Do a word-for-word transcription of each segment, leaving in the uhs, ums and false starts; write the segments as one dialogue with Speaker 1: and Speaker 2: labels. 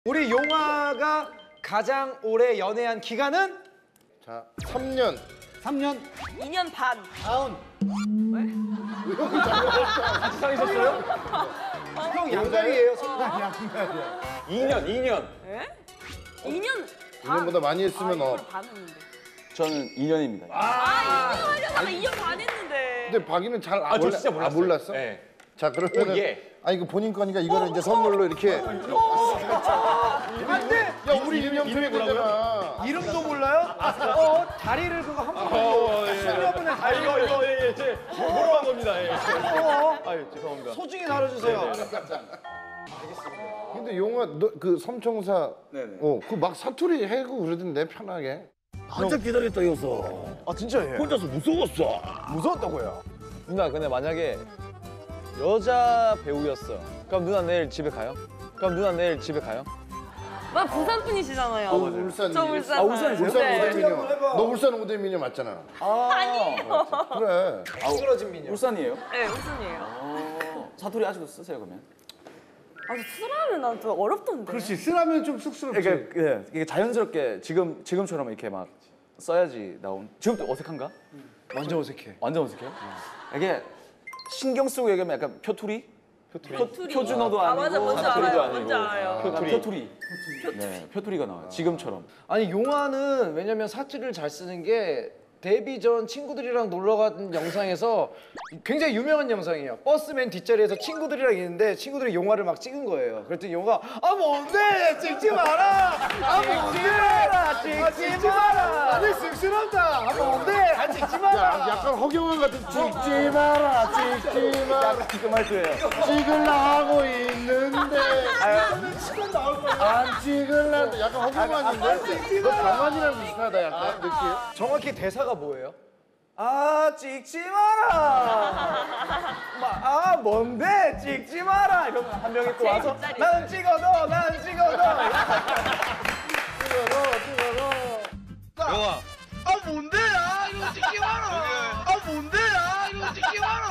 Speaker 1: 우리 용화가 가장 오래 연애한 기간은?
Speaker 2: 자, 삼 년.
Speaker 3: 삼 년.
Speaker 4: 이 년 반.
Speaker 3: 다운.
Speaker 4: 왜?
Speaker 1: 같이 서 있었어요? 형 양다리예요.
Speaker 5: 이 년, 이 년.
Speaker 4: 에? 이 년
Speaker 2: 이 년보다 많이 했으면
Speaker 4: 아,
Speaker 2: 어.
Speaker 4: 이걸 반 했는데.
Speaker 6: 저는 이 년입니다.
Speaker 4: 아, 이 년 하려다가 이 년 반 했는데.
Speaker 2: 근데 박이는 잘 아,
Speaker 5: 아, 저
Speaker 2: 몰라,
Speaker 5: 진짜 몰랐어요.
Speaker 2: 아, 몰랐어?
Speaker 5: 네.
Speaker 2: 자, 그러면은
Speaker 5: 오, 예.
Speaker 2: 아니 그 본인 거니까 이거는 이제 선물로 이렇게.
Speaker 1: 안 돼!
Speaker 2: 야, 우리 이름 이름이 뭐라고요?
Speaker 1: 이름도 몰라요? 어, 다리를 그거 한 번. 수녀분의
Speaker 5: 아,
Speaker 1: 다리.
Speaker 5: 이거, 이거, 예, 예, 제 모르고 한 겁니다. 예.
Speaker 1: 어,
Speaker 5: 아유, 죄송합니다.
Speaker 1: 소중히 다뤄주세요.
Speaker 2: 근데 용아 너 그 섬청사
Speaker 6: 네네.
Speaker 2: 어, 그 막 사투리 해고 그러던데 편하게.
Speaker 3: 한참 기다렸다 이어서.
Speaker 1: 아, 진짜예요?
Speaker 3: 혼자서 무서웠어.
Speaker 1: 무서웠다고요?
Speaker 6: 누나 근데 만약에 여자 배우였어. 그럼 누나 내일 집에 가요? 그럼 누나 내일 집에 가요?
Speaker 4: 나 부산 분이시잖아요.
Speaker 2: 너 울산.
Speaker 4: 저 울산.
Speaker 6: 아, 울산이세요?
Speaker 2: 울산
Speaker 4: 네.
Speaker 2: 오대미녀. 너 울산 오대미녀 맞잖아.
Speaker 4: 아니에요.
Speaker 2: 그래.
Speaker 1: 찌그러진 미녀.
Speaker 6: 울산이에요?
Speaker 4: 네, 울산이에요.
Speaker 6: 어, 사투리 아직도 쓰세요 그러면?
Speaker 4: 아, 저 쓰라면 난 좀 어렵던데.
Speaker 3: 그렇지. 쓰라면 좀 쑥스럽지.
Speaker 6: 그러니까 예, 이게 자연스럽게 지금 지금처럼 이렇게 막 써야지 나온. 지금도 어색한가?
Speaker 1: 완전 어색해.
Speaker 6: 완전 어색해요? 이게 신경 쓰고 얘기하면 약간 표투리?
Speaker 5: 표투리.
Speaker 4: 표투리.
Speaker 6: 표준어도
Speaker 4: 아,
Speaker 6: 아니고
Speaker 4: 맞아, 뭔지
Speaker 6: 사투리도
Speaker 4: 알아요.
Speaker 6: 아니고.
Speaker 4: 뭔지 알아요.
Speaker 6: 표투리. 표투리. 네, 표투리가 나와요. 지금처럼.
Speaker 1: 아니, 용화는 왜냐면 사투리를 잘 쓰는 게 데뷔 전 친구들이랑 놀러 간 영상에서 굉장히 유명한 영상이에요. 버스맨 뒷자리에서 친구들이랑 있는데 친구들이 용화를 막 찍은 거예요. 그랬더니 용화가 아 뭔데 찍지 마라. 아 뭔데 찍지 마라. 아니 쑥스럽다. 아 뭔데 아 찍지
Speaker 2: 야,
Speaker 1: 마라.
Speaker 2: 약간 허경환 같은 찍지 마라, 찍지 마라.
Speaker 6: 그 말투예요.
Speaker 2: 찍으려 하고 있는데 안 찍으려 약간 허경환인데? 너 강환이랑 비슷하다 약간 느낌.
Speaker 1: 정확히 대사가 뭐예요? 아 찍지 마라. 막, 아 뭔데 찍지 마라. 이러면 한 명이 또 와서
Speaker 4: 뒷자리.
Speaker 1: 나는 찍어도 나는 찍어도. 찍어도 찍어도.
Speaker 5: 영아.
Speaker 7: 아 뭔데야 이거 찍지 마라. 아 뭔데야 이거 찍지 마라.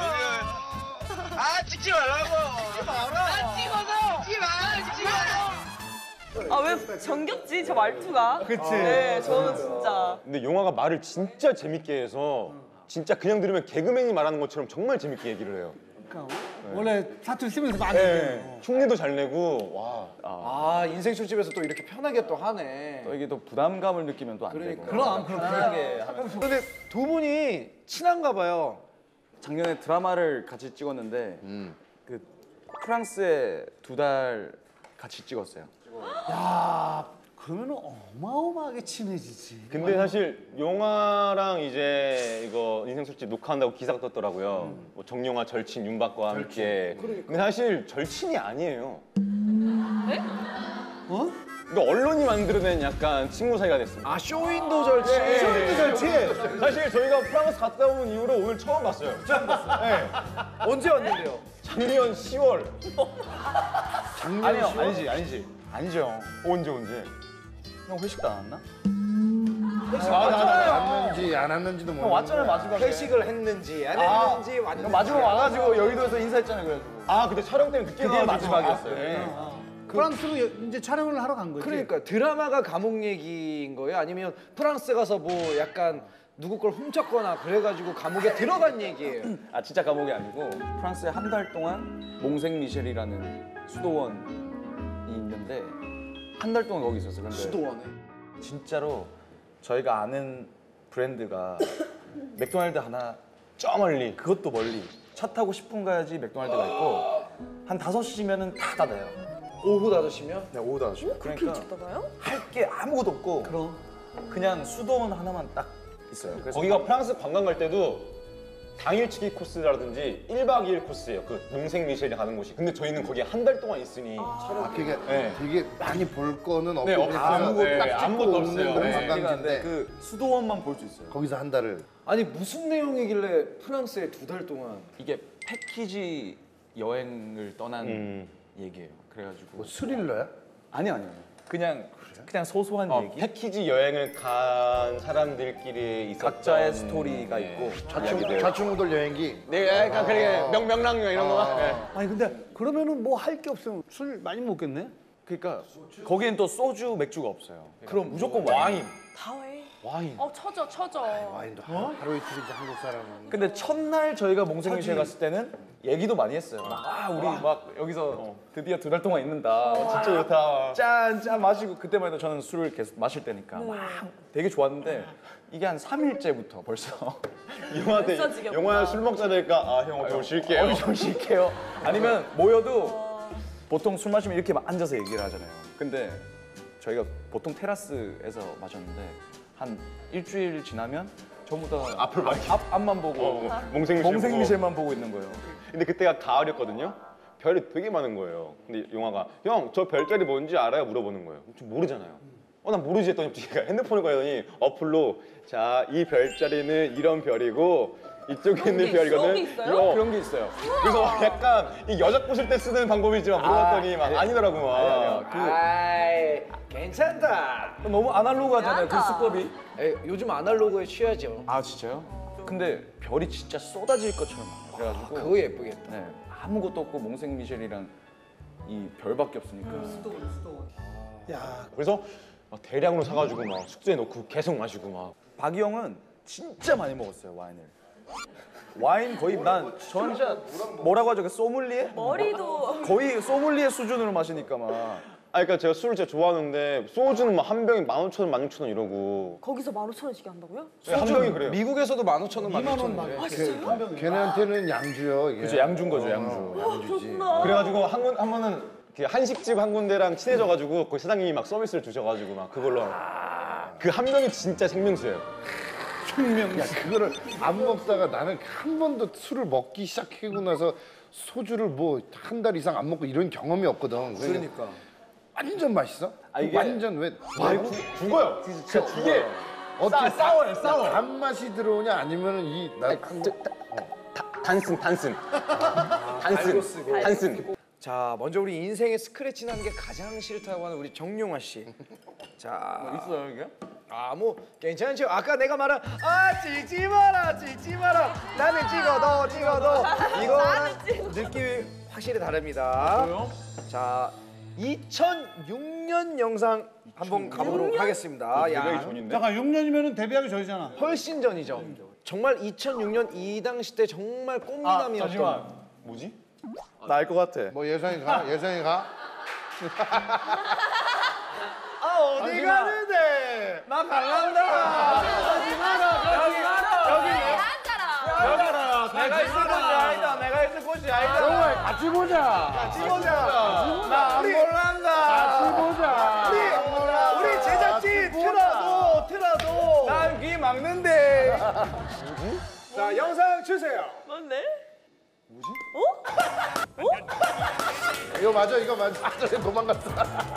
Speaker 7: 아 찍지 말라고. 찍지 마라. 아 찍어서. 찍지 마. 찍지 마라.
Speaker 4: 아, 왜 정겹지? 저 말투가. 그치. 네, 저는 진짜.
Speaker 5: 근데 영화가 말을 진짜 재밌게 해서 진짜 그냥 들으면 개그맨이 말하는 것처럼 정말 재밌게 얘기를 해요.
Speaker 3: 그러니까 원래 사투리 쓰면서 많이
Speaker 5: 네.
Speaker 3: 네.
Speaker 5: 흉내도 잘 내고 와.
Speaker 1: 아 인생 술집에서 또 이렇게 편하게 또 하네.
Speaker 6: 또 이게 또 부담감을 느끼면 또 안 되고.
Speaker 3: 그럼 그럼
Speaker 6: 편하게 하면.
Speaker 1: 근데 두 분이 친한가 봐요.
Speaker 6: 작년에 드라마를 같이 찍었는데
Speaker 2: 음.
Speaker 6: 그 프랑스에 두 달 같이 찍었어요.
Speaker 3: 야, 그러면 어마어마하게 친해지지.
Speaker 5: 근데 사실 영화랑 이제 이거 인생 술집 녹화한다고 기사가 떴더라고요. 뭐 정영화 절친 윤박과 함께. 근데 사실 절친이 아니에요.
Speaker 4: 네?
Speaker 3: 어?
Speaker 5: 이거 언론이 만들어낸 약간 친구 사이가 됐습니다.
Speaker 1: 아 쇼윈도 절친.
Speaker 5: 쇼윈도 절친. 사실 저희가 프랑스 갔다 온 이후로 오늘 처음 봤어요. 처음 봤어요. 네.
Speaker 1: 언제 왔는데요?
Speaker 5: 작년 시월.
Speaker 2: 작년
Speaker 5: 아니요,
Speaker 2: 시월?
Speaker 5: 아니지, 아니지.
Speaker 6: 아니죠.
Speaker 5: 언제 언제?
Speaker 6: 형 회식도 안 왔나?
Speaker 5: 아, 나, 나, 나.
Speaker 2: 왔는지 안 왔는지도 모르겠는데.
Speaker 6: 형 왔잖아요 마지막에.
Speaker 1: 회식을 했는지 안
Speaker 6: 아,
Speaker 1: 했는지 왔는지.
Speaker 6: 형 마지막 와가지고 여의도에서 인사했잖아요 그래가지고.
Speaker 5: 아, 근데 촬영 때문에 늦게
Speaker 6: 그게
Speaker 5: 가가지고.
Speaker 6: 마지막이었어요.
Speaker 5: 아, 네.
Speaker 3: 프랑스로 이제 촬영을 하러 간 거지.
Speaker 1: 그러니까 드라마가 감옥 얘기인 거예요? 아니면 프랑스 가서 뭐 약간 누구 걸 훔쳤거나 그래가지고 감옥에 들어간 얘기예요?
Speaker 6: 아 진짜 감옥이 아니고 프랑스에 한 달 동안 몽생 미셸이라는 수도원이 있는데 한 달 동안 거기 있었어요. 근데
Speaker 1: 수도원에.
Speaker 6: 진짜로 저희가 아는 브랜드가 맥도날드 하나
Speaker 5: 저 멀리.
Speaker 6: 그것도 멀리 차 타고 십 분 가야지 맥도날드가 있고 한 다섯 시면은 다 닫아요.
Speaker 1: 오후 다섯 시면?
Speaker 6: 네, 오후 다섯 시. 그러니까
Speaker 4: 봐요?
Speaker 6: 할 게 아무것도 없고
Speaker 3: 그럼.
Speaker 6: 그냥 수도원 하나만 딱 있어요. 그래서
Speaker 5: 거기가 프랑스 관광 갈 때도 당일치기 코스라든지 일 박 이 일 코스예요. 그 몽생 미셸이 가는 곳이. 근데 저희는 거기 한 달 동안 있으니
Speaker 2: 아, 그게
Speaker 5: 네.
Speaker 2: 되게 많이 볼 거는 없고
Speaker 5: 네,
Speaker 2: 그냥
Speaker 5: 없- 아무것도-
Speaker 2: 딱
Speaker 5: 네,
Speaker 2: 찍고
Speaker 5: 아무것도
Speaker 2: 오는
Speaker 5: 없어요.
Speaker 2: 건
Speaker 5: 네.
Speaker 2: 관광지인데
Speaker 6: 그 수도원만 볼 수 있어요.
Speaker 2: 거기서 한 달을.
Speaker 1: 아니 무슨 내용이길래 프랑스에 두 달 동안?
Speaker 6: 이게 패키지 여행을 떠난
Speaker 5: 음.
Speaker 6: 얘기예요. 그래가지고
Speaker 2: 뭐 스릴러야?
Speaker 6: 아니 아니요. 그냥 그냥 소소한
Speaker 5: 어,
Speaker 6: 얘기.
Speaker 5: 패키지 여행을 간 사람들끼리 있었던
Speaker 6: 각자의 스토리가
Speaker 5: 네.
Speaker 6: 있고
Speaker 5: 이야기들.
Speaker 2: 좌충우돌 여행기.
Speaker 5: 네, 약간 그렇게 명, 명랑요 이런 거. 네.
Speaker 3: 아니 근데 그러면은 뭐 할 게 없으면 술 많이 먹겠네?
Speaker 6: 그러니까 거기엔 또 소주, 맥주가 없어요. 그럼 무조건 와인.
Speaker 4: 다회.
Speaker 6: 와인.
Speaker 4: 어 쳐져 쳐져.
Speaker 2: 와인도 하- 하루 이틀이지 한국 사람은.
Speaker 6: 근데 첫날 저희가 몽생미셸 갔을 때는 얘기도 많이 했어요. 막, 아 우리 막 여기서 드디어 두 달 동안 있는다. 진짜 좋다. 짠 짠 마시고 그때만 해도 저는 술을 계속 마실 때니까 막 되게 좋았는데 이게 한 삼 일째부터 벌써
Speaker 5: 영화한테
Speaker 4: 벌써 지겹다.
Speaker 5: 영화 술 먹자 되니까 아 형 좀 쉴게요.
Speaker 6: 어, 좀 쉴게요. 아니면 모여도 보통 술 마시면 이렇게 막 앉아서 얘기를 하잖아요. 근데 저희가 보통 테라스에서 마셨는데 한 일주일 지나면 전부 다
Speaker 5: 앞을 막
Speaker 6: 앞, 앞만 보고
Speaker 5: 어, 몽생미셸
Speaker 6: 몽생미셸만 보고 있는 거예요.
Speaker 5: 근데 그때가 가을이었거든요. 별이 되게 많은 거예요. 근데 용화가 형 저 별자리 뭔지 알아요? 물어보는 거예요. 좀 모르잖아요. 어 난 모르지 했더니 제가 핸드폰을 가더니 어플로 자 이 별자리는 이런 별이고 이쪽에 있는
Speaker 4: 게
Speaker 5: 별이거든.
Speaker 4: 있어? 그런 게 있어요?
Speaker 5: 어,
Speaker 6: 그런 게 있어요.
Speaker 5: 그래서 약간 이 여자 꼬실 때 쓰는 방법이지만 물어봤더니 막 아니더라고 막.
Speaker 6: 아니야. 그
Speaker 1: 아이 괜찮다.
Speaker 6: 너무 아날로그하잖아요. 그
Speaker 4: 야다.
Speaker 6: 수법이.
Speaker 1: 에이, 요즘 아날로그에 취하죠.
Speaker 6: 아 진짜요? 근데 별이 진짜 쏟아질 것처럼 많아요. 그래가지고
Speaker 1: 그거 예쁘겠다.
Speaker 6: 네, 아무것도 없고 몽생미셸이랑 이 별밖에 없으니까.
Speaker 5: 그래서 막 대량으로 사가지고 막 숙소에 놓고 계속 마시고 막.
Speaker 6: 박이 형은 진짜 많이 먹었어요 와인을. 와인 거의 난 저는 진짜 뭐라고 하죠? 그 소믈리에?
Speaker 4: 머리도
Speaker 6: 거의 소믈리에 수준으로 마시니까 막.
Speaker 5: 아 그러니까 제가 술을 진짜 좋아하는데 소주는 막 한 병에 만 오천 원, 만 육천 원 이러고.
Speaker 4: 거기서 만 오천 원씩 한다고요?
Speaker 5: 네, 한 병이 그래요.
Speaker 1: 미국에서도 만 오천 원, 만 오천 원.
Speaker 4: 아 진짜요?
Speaker 2: 걔네한테는 양주요. 이게.
Speaker 6: 그죠 양주인 거죠 양주.
Speaker 2: 어, 양주지.
Speaker 4: 좋구나.
Speaker 5: 그래가지고 한, 군, 한 번은 그 한식집 한 군데랑 친해져가지고 거기 사장님이 막 서비스를 주셔가지고 막 그걸로 그 한 병이 진짜 생명수예요.
Speaker 2: 야 그거를 안 먹다가 나는 한 번도 술을 먹기 시작하고 나서 소주를 뭐 한 달 이상 안 먹고 이런 경험이 없거든.
Speaker 6: 그러니까.
Speaker 2: 완전 맛있어.
Speaker 6: 아, 이게-
Speaker 2: 완전 왜? 뭐,
Speaker 5: 죽어요. 진짜 이게
Speaker 2: 어떻게
Speaker 5: 싸워요, 싸워.
Speaker 2: 단맛이 들어오냐 아니면은 이나
Speaker 5: 단슨, 단슨. 단슨, 단슨.
Speaker 1: 자, 먼저 우리 인생에 스크래치 나는 게 가장 싫다고 하는 우리 정용화 씨. 자,
Speaker 6: 있어요 이게?
Speaker 1: 아, 뭐 괜찮죠. 아까 내가 말한 아 찍지 마라, 찍지 마라. 나는 찍어도 찍어도 이거는 느낌이 확실히 다릅니다. 자, 이천육 년 영상 한번 가보도록 하겠습니다.
Speaker 5: 되게
Speaker 1: 야,
Speaker 5: 전인데?
Speaker 3: 잠깐 육 년이면 데뷔하기 전이잖아.
Speaker 1: 훨씬 전이죠. 정말 이천육 년 이 당시 때 정말 꽃미남이었던.
Speaker 5: 뭐지?
Speaker 6: 나 알 것 같아.
Speaker 2: 뭐 예상이 가? 예상이 가?
Speaker 1: 아 어디 가는데? 나 갈란다. 어디 가라? 여기 여기 여기라. 내가 있을 곳이 아니다. 내가 있을 곳이 아니다.
Speaker 2: 정말 같이 보자.
Speaker 1: 같이 보자. 나 안 몰란다.
Speaker 2: 같이 보자.
Speaker 1: 우리 우리 제작진 틀어도 틀어도 난 귀 막는데. 뭐지? 자 영상 주세요.
Speaker 4: 맞네?
Speaker 2: 이거 맞아, 이거 맞아. 아, 저기 도망갔어.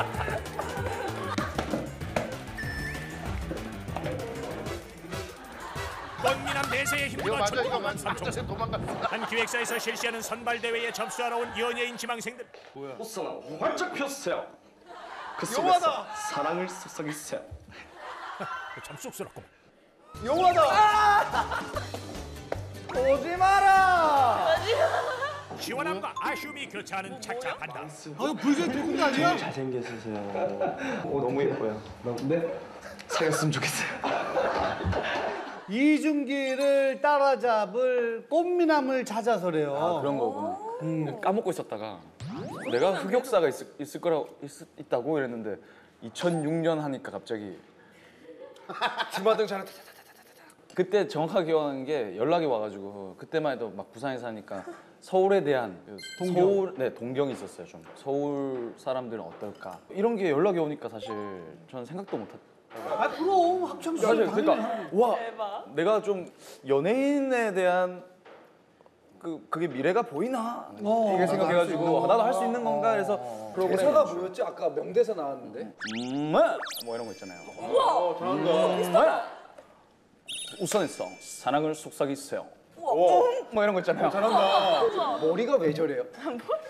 Speaker 8: 꽃미남 대세에
Speaker 2: 이거
Speaker 8: 힘입어
Speaker 2: 맞아, 이거
Speaker 8: 전국만
Speaker 2: 맞아. 아,
Speaker 8: 삼총
Speaker 2: 저기 도망갔어.
Speaker 8: 한 기획사에서 실시하는 선발 대회에 접수하러 온 연예인 지망생들.
Speaker 9: 활짝 폈어요. 그 속에서 사랑을 쏟아주세요.
Speaker 8: 참 쑥스럽고.
Speaker 1: 용하다. 오지 마라.
Speaker 8: 시원함과 아쉬움이 교차하는 착착한다.
Speaker 3: 아 이거 불교 듣는 거 아니야?
Speaker 9: 잘생겼으세요. 너무 예뻐요. 네? 사귀었으면 좋겠어요.
Speaker 3: 이준기를 따라잡을 꽃미남을 찾아서래요.
Speaker 6: 아 그런 거구나. 까먹고 있었다가 내가 흑역사가 있을, 있을 거라고 있, 있다고 이랬는데 이천육 년 하니까 갑자기
Speaker 1: 주마등 차는
Speaker 6: 그때 정확하게 기억하는 게 연락이 와가지고 그때만 해도 막 부산에 사니까 서울에 대한 동경. 서울 네 동경이 있었어요 좀 서울 사람들은 어떨까 이런 게 연락이 오니까 사실 저는 생각도 못했.
Speaker 3: 아 그럼 학창 시절
Speaker 6: 사실 그러니까 와
Speaker 4: 대박.
Speaker 6: 내가 좀 연예인에 대한 그 그게 미래가 보이나 이게 생각해가지고 나도 할 수 있는 건가 그래서 프로그램
Speaker 1: 대사가 뭐였지? 아까 명대사 나왔는데.
Speaker 6: 음, 뭐 이런 거 있잖아요. 우와, 잘한다. 우선했어. 사랑을 속삭이세요. 뭐 이런 거 있잖아요.
Speaker 1: 머리가 왜 저래요?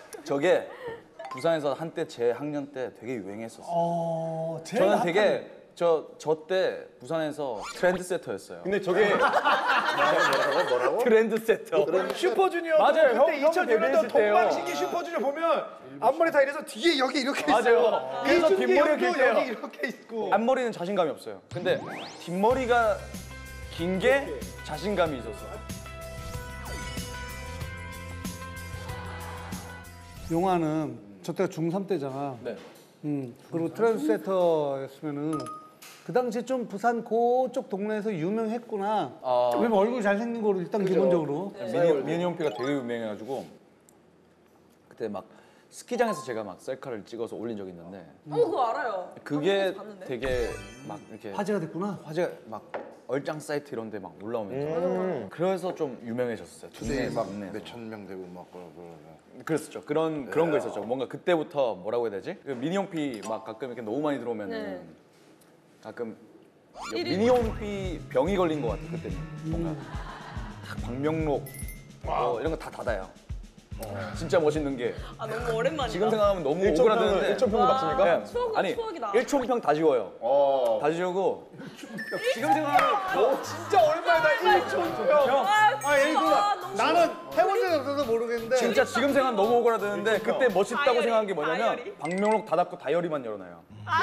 Speaker 6: 저게 부산에서 한때 제 학년 때 되게 유행했었어요.
Speaker 3: 어, 제일
Speaker 6: 저는
Speaker 3: 핫한-
Speaker 6: 되게 저 저 때 부산에서 트렌드세터였어요.
Speaker 5: 근데 저게
Speaker 2: 뭐라고 뭐라고?
Speaker 6: 트렌드세터.
Speaker 1: 슈퍼주니어
Speaker 6: 맞아요. 형,
Speaker 1: 그때
Speaker 6: 형
Speaker 1: 이천육 년도
Speaker 6: 데뷔했을 때요.
Speaker 1: 동방신기 슈퍼주니어 보면 앞머리 다 이래서 뒤에 여기 이렇게 있어요.
Speaker 6: 맞아요. 그래서
Speaker 1: 이준기
Speaker 6: 뒷머리가
Speaker 1: 형도
Speaker 6: 길대요.
Speaker 1: 여기 이렇게 있고.
Speaker 6: 앞머리는 자신감이 없어요. 근데 뒷머리가 긴 게 자신감이 있었어요.
Speaker 3: 용화는 저 때가 중삼 때잖아.
Speaker 6: 네.
Speaker 3: 음, 그리고 트랜스세터였으면은 그 당시에 좀 부산 그쪽 동네에서 유명했구나.
Speaker 6: 아.
Speaker 3: 왜냐면 얼굴 잘생긴 거로 일단 기본적으로.
Speaker 6: 미니 미니홈피가 되게 유명해가지고 그때 막 스키장에서 제가 막 셀카를 찍어서 올린 적이 있는데
Speaker 4: 어 그거 알아요.
Speaker 6: 그게
Speaker 4: 방송에서 봤는데.
Speaker 6: 되게 막 이렇게
Speaker 3: 화제가 됐구나.
Speaker 6: 화제가 막 얼짱 사이트 이런 데 막 올라오면서
Speaker 5: 음.
Speaker 6: 그래서 좀 유명해졌어요.
Speaker 2: 투데이
Speaker 6: 동네에서,
Speaker 2: 막
Speaker 6: 동네에서.
Speaker 2: 몇천 명 되고 막 그러고.
Speaker 6: 그랬었죠. 그런 그런 거 있었죠. 뭔가 그때부터 뭐라고 해야 되지? 그 미니홈피 막 가끔 이렇게 너무 많이 들어오면은
Speaker 4: 네.
Speaker 6: 가끔
Speaker 4: 일일
Speaker 6: 미니홈피 병이 걸린 것 같아 그때는. 뭔가 딱 방명록 뭐 이런 거 다 닫아요. 진짜 멋있는 게
Speaker 4: 아 너무 오랜만이다.
Speaker 6: 지금 생각하면 너무
Speaker 5: 일촌평을
Speaker 6: 오그라드는데
Speaker 5: 일촌평도 맞습니까?
Speaker 6: 네.
Speaker 4: 추억은
Speaker 6: 아니
Speaker 4: 추억이다.
Speaker 6: 일촌평 다 지워요.
Speaker 2: 어.
Speaker 6: 다 지우고 지금 생각하면
Speaker 1: 오, 진짜 오랜만이다. 일촌평.
Speaker 6: 형
Speaker 3: 아, 예를 들어
Speaker 4: 아, 너무
Speaker 3: 나는 해본 적이 없어서 모르겠는데.
Speaker 6: 진짜 지금 생각하면 너무 오그라드는데 그때 멋있다고
Speaker 4: 다이어리,
Speaker 6: 생각한 게 뭐냐면
Speaker 4: 다이어리.
Speaker 6: 방명록 다 닫고 다이어리만 열어놔요.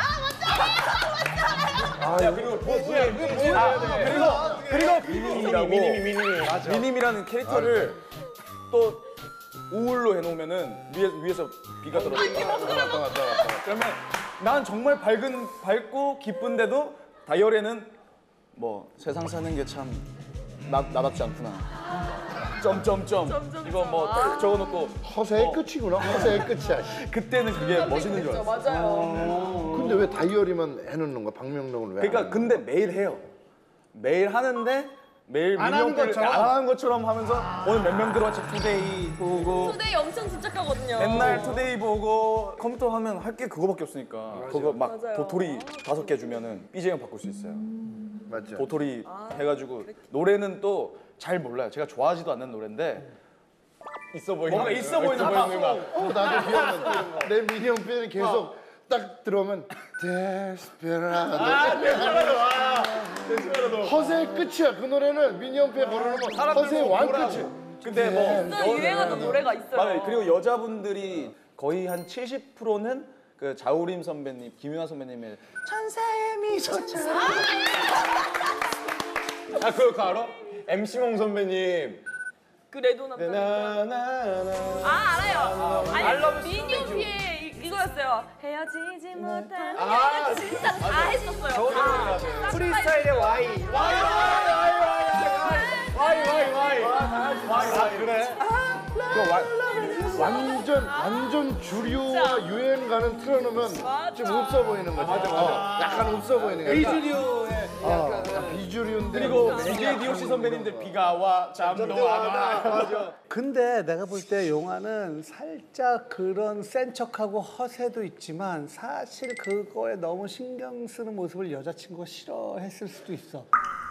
Speaker 5: 그리고 뭐,
Speaker 6: 아, 그리고 그리고 미님이라고
Speaker 5: 미니미 미니미 맞아.
Speaker 6: 미님이라는 캐릭터를 또 우울로 해놓으면은 위에 위에서 비가 떨어져.
Speaker 2: 맞다 맞다 맞다.
Speaker 6: 그러면 난 정말 밝은 밝고 기쁜데도 다이어리에는 뭐 세상 사는 게 참 나답지 않구나. 점점점
Speaker 4: 점점점.
Speaker 6: 이거 뭐 딱 적어놓고
Speaker 2: 허세의 끝이구나. 허세의 끝이야.
Speaker 6: 그때는 그게 멋있는 줄 알았어.
Speaker 4: 맞아요.
Speaker 2: 근데 왜 다이어리만 해놓는 거야? 방명록은 왜?
Speaker 6: 그러니까 근데 매일 해요. 매일 하는데 매일
Speaker 3: 안 하는
Speaker 6: 미니홈피를
Speaker 3: 것처럼?
Speaker 6: 안 하는 것처럼 하면서 오늘 몇 명 들어왔지 투데이 보고
Speaker 4: 투데이 엄청 집착하거든요.
Speaker 6: 맨날 투데이 보고 컴퓨터 하면 할 게 그거밖에 없으니까 그거 막
Speaker 4: 맞아요.
Speaker 6: 도토리 다섯 개 주면은 비제이형 바꿀 수 있어요.
Speaker 2: 맞죠.
Speaker 6: 도토리 해가지고 노래는 또 잘 몰라요. 제가 좋아하지도 않는 노래인데 있어 보이는
Speaker 5: 뭔가 있어 보이는
Speaker 6: 거.
Speaker 5: 거야.
Speaker 2: 어, 나도 기억나. 내 미니홈피는 계속 딱 들어오면 데스페라도. 허세의 끝이야. 그 노래는 미니홈피에 걸어놓으면 허세의 완끝이.
Speaker 6: 근데 뭐
Speaker 4: 진짜 유행하던 노래가 있어요.
Speaker 6: 맞아요. 그리고 여자분들이 거의 한 칠십 퍼센트는 그 자우림 선배님, 김윤아 선배님의 천사의 미소처럼
Speaker 5: 아 그거 그거 알아? 엠씨몽 선배님.
Speaker 4: 그 레도 남자.
Speaker 5: 나나나.
Speaker 4: 아 알아요. 아니 미니홈피에 이- 이거였어요. 헤어지지 못한 아 진짜 다 했었어요. 다.
Speaker 1: 프리스타일의 와이. 와이 와이 와이 와이 와이 와이 와이 그래.
Speaker 2: 완전 완전 주류와 유행 가는 틀어놓으면 좀 없어 보이는 거지. 맞아 맞아. 약간 없어 보이는 거야.
Speaker 3: 비주류의
Speaker 2: 어, 약간 비주류인데.
Speaker 6: 그리고 디오씨 선배님들 비가 와 잠도 안 와.
Speaker 3: 근데 내가 볼 때 용화는 살짝 그런 센 척하고 허세도 있지만 사실 그거에 너무 신경 쓰는 모습을 여자친구가 싫어했을 수도 있어.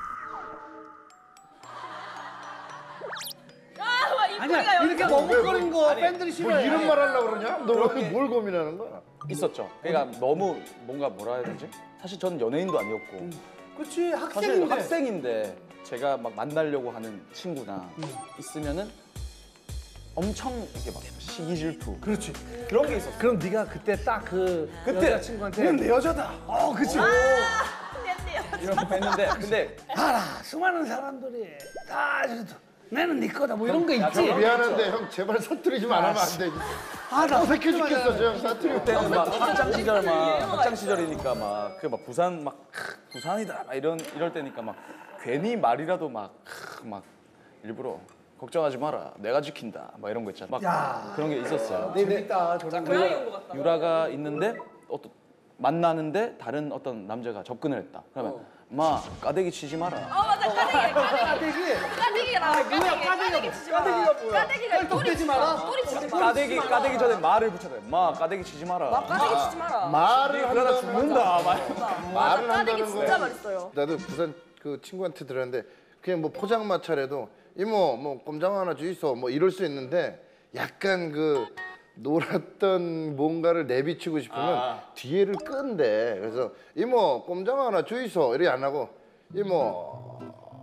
Speaker 4: 아
Speaker 3: 아니야
Speaker 4: 이쁘가
Speaker 3: 이렇게
Speaker 4: 여기서.
Speaker 3: 머뭇거리는 거 팬들이
Speaker 2: 뭐
Speaker 3: 싫어해.
Speaker 2: 이런 말 하려고 그러냐? 너뭘 고민하는 거야?
Speaker 6: 있었죠. 그러니까 너무 뭔가 뭐라 해야 되지? 사실 저는 연예인도 아니었고
Speaker 3: 그렇지
Speaker 6: 사실
Speaker 3: 학생인데.
Speaker 6: 학생인데 제가 막 만나려고 하는 친구나 있으면은 엄청 이렇게 막 시기 질투
Speaker 3: 그렇지.
Speaker 6: 그런 게 있었어.
Speaker 3: 그럼 네가 그때 딱 그
Speaker 6: 그때
Speaker 3: 여자친구한테
Speaker 6: 그건 내 여자다.
Speaker 3: 어 그치.
Speaker 6: 이런 거 했는데 근데
Speaker 3: 봐라 수많은 사람들이 다 저도 나는 네 거다 뭐 이런 거 있지.
Speaker 2: 미안한데 형 제발 사투리 좀 안 하면 안 돼.
Speaker 3: 아나
Speaker 2: 어색해 죽겠어 저 형 사투리.
Speaker 6: 그때는 막 학창 시절 막 학창 시절이니까 막 그 막 부산 막 크, 부산이다 막 이런 이럴 때니까 막 괜히 말이라도 막 막 일부러 걱정하지 마라 내가 지킨다 막 이런 거 있잖아 막
Speaker 3: 야.
Speaker 6: 그런 게 있었어요.
Speaker 3: 재밌다 저런 거.
Speaker 4: 고양이 온것 같다.
Speaker 6: 유라가 있는데 어떤 만나는데 다른 어떤 남자가 접근을 했다. 그러면 마 까대기 치지 마라.
Speaker 4: 어 맞아 까대기 까대기 까대기라 까대기 까대기 치지 마. 까대기가 뭐야? 까대기가 꼬리 치지 마라. 꼬리 치지 마.
Speaker 6: 까대기 까대기 전에 말을 붙여야 돼. 마 까대기 치지 마라.
Speaker 4: 까대기 치지 마라.
Speaker 2: 말을
Speaker 6: 그러다
Speaker 2: 한다는
Speaker 6: 죽는다. 말.
Speaker 2: 말을
Speaker 4: 까대기
Speaker 2: 한다는
Speaker 4: 진짜
Speaker 2: 거.
Speaker 4: 맛있어요.
Speaker 2: 나도 부산 그 친구한테 들었는데 그냥 뭐 포장마차라도 이모 뭐 꼼장 하나 주이소 뭐 이럴 수 있는데 약간 그 놀았던 뭔가를 내비치고 싶으면
Speaker 5: 아.
Speaker 2: 뒤에를 끈대. 그래서 이모 꼼장 하나 주이소 이래 안 하고 이모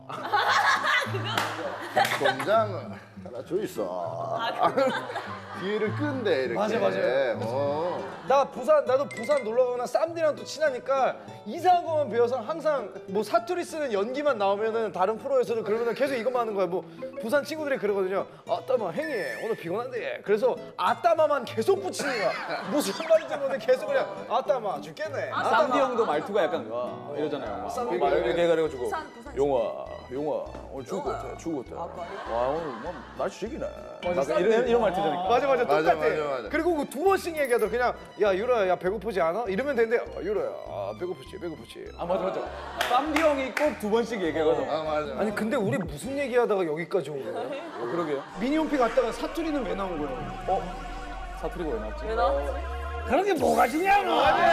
Speaker 2: 꼼장 하나 주이소. 뒤에를 끈대 이렇게.
Speaker 1: 맞아, 맞아요.
Speaker 2: 어.
Speaker 1: 나 부산 나도 부산 놀러 가거나 쌈디랑 또 친하니까 이상한 것만 배워서 항상 뭐 사투리 쓰는 연기만 나오면은 다른 프로에서는 그러면 계속 이것만 하는 거야. 뭐 부산 친구들이 그러거든요. 아따마 행이 오늘 피곤한데. 그래서 아따마만 계속 붙이는 거야. 무슨 말인지 모르는데 계속 그냥 아따마 죽겠네.
Speaker 6: 쌈디 형도 말투가 약간 와 이러잖아요.
Speaker 1: 쌈디
Speaker 6: 막 이렇게 해가지고
Speaker 4: 부산, 부산
Speaker 6: 용화 용화 오늘 죽을 것 같아 죽을 것 같아. 와 오늘 뭐 날씨 죽이네.
Speaker 1: 맞아,
Speaker 6: 막 이런 이런 말투잖아.
Speaker 1: 맞아 맞아
Speaker 2: 맞아,
Speaker 1: 똑같아.
Speaker 2: 맞아, 맞아.
Speaker 1: 그리고 그 두 번씩 얘기하더라. 그냥 야 유라야 야 배고프지 않아? 이러면 되는데 어, 유라야 아, 배고프지 배고프지.
Speaker 6: 아 맞아 맞아. 쌈디 형이 꼭 두 번씩 얘기하거든.
Speaker 2: 아 맞아.
Speaker 1: 아니 근데 우리 무슨 얘기하다가 여기까지 온 거야?
Speaker 6: 어, 그러게요.
Speaker 1: 미니홈피 갔다가 사투리는 왜 나온 거야?
Speaker 6: 어 사투리가 왜 나왔지?
Speaker 4: 왜 나왔지?
Speaker 3: 그런 게 뭐가 중요하노?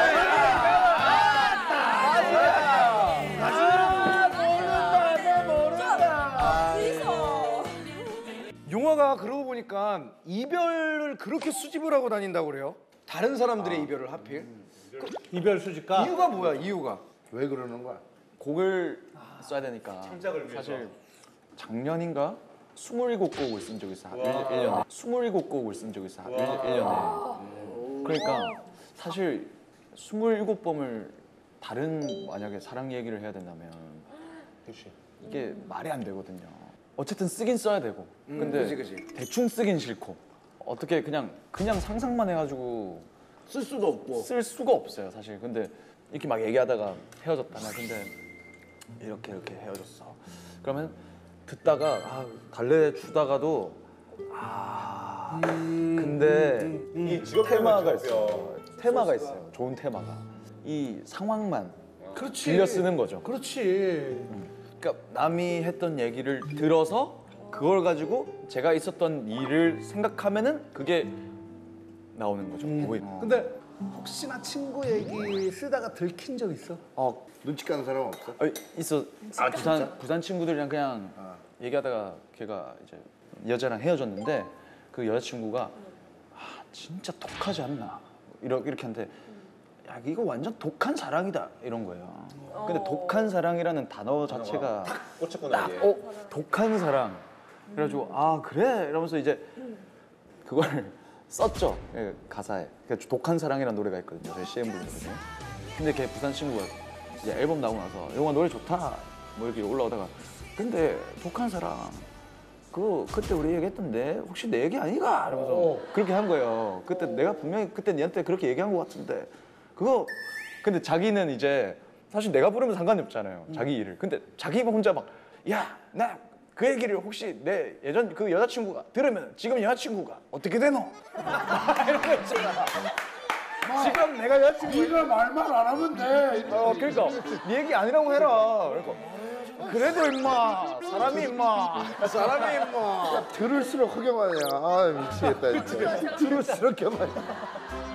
Speaker 1: 용화가 그러고 보니까 이별을 그렇게 수집을 하고 다닌다고 그래요? 다른 사람들의 이별을 하필?
Speaker 3: 이별 수집가.
Speaker 1: 이유가 뭐야 이유가?
Speaker 2: 왜 그러는 거야?
Speaker 6: 곡을 써야 되니까 사실 작년인가 스물일곱 곡을 쓴 적이 있어. 일 년에 스물일곱 곡을 쓴 적이 있어. 일 년에. 그러니까 사실 스물일곱 번을 다른 만약에 사랑 얘기를 해야 된다면 이게 말이 안 되거든요. 어쨌든 쓰긴 써야 되고. 근데
Speaker 1: 그치, 그치.
Speaker 6: 대충 쓰긴 싫고 어떻게 그냥 그냥 상상만 해가지고
Speaker 1: 쓸 수도 없고.
Speaker 6: 쓸 수가 없어요 사실. 근데 이렇게 막 얘기하다가 헤어졌다나 근데 이렇게 이렇게 헤어졌어. 그러면 듣다가 아, 달래주다가도 아 근데 이 테마가 있어요. 테마가 있어요. 좋은 테마가 이 상황만
Speaker 3: 그렇지.
Speaker 6: 빌려 쓰는 거죠.
Speaker 3: 그렇지.
Speaker 6: 그러니까 남이 했던 얘기를 들어서 그걸 가지고 제가 있었던 일을 생각하면은 그게 나오는 거죠. 거의.
Speaker 3: 근데 혹시나 친구 얘기 쓰다가 들킨 적 있어?
Speaker 6: 어,
Speaker 2: 눈치 까는 사람 없어?
Speaker 6: 어, 있어. 아, 부산 부산 친구들이랑 그냥 얘기하다가 걔가 이제 여자랑 헤어졌는데 그 여자친구가 아, 진짜 독하지 않나 이렇게 이렇게 한데 야 이거 완전 독한 사랑이다 이런 거예요. 근데 독한 사랑이라는 단어 자체가
Speaker 5: 꽂혔구나 이게.
Speaker 6: 어 독한 사랑. 그래가지고 아 그래 이러면서 이제 그걸 썼죠 예, 가사에. 그러니까 독한 사랑이라는 노래가 있거든요. 저희 씨엠 부르거든요. 근데 걔 부산 친구가 이제 앨범 나오고 나서 영화 노래 좋다 뭐 이렇게 올라오다가 근데 독한 사랑 그 그때 우리 얘기했던데 혹시 내 얘기 아니가? 이러면서 그렇게 한 거예요. 그때 내가 분명히 그때 니한테 그렇게 얘기한 것 같은데 그거 근데 자기는 이제 사실 내가 부르면 상관이 없잖아요. 자기 일을. 근데 자기 혼자 막 야 나 그 얘기를 혹시 내 예전 그 여자친구가 들으면 지금 여자친구가 어떻게 되노? 이런 거 있잖아. 지금 내가 여자친구
Speaker 2: 네가 말만 안 하면 돼.
Speaker 6: 어 그러니까 네 얘기 아니라고 해라. 그러니까 그래도 임마 사람이 임마 사람이 임마
Speaker 2: 들을수록 흑염하냐. 아 미치겠다 진짜. 들을수록 흑염하냐.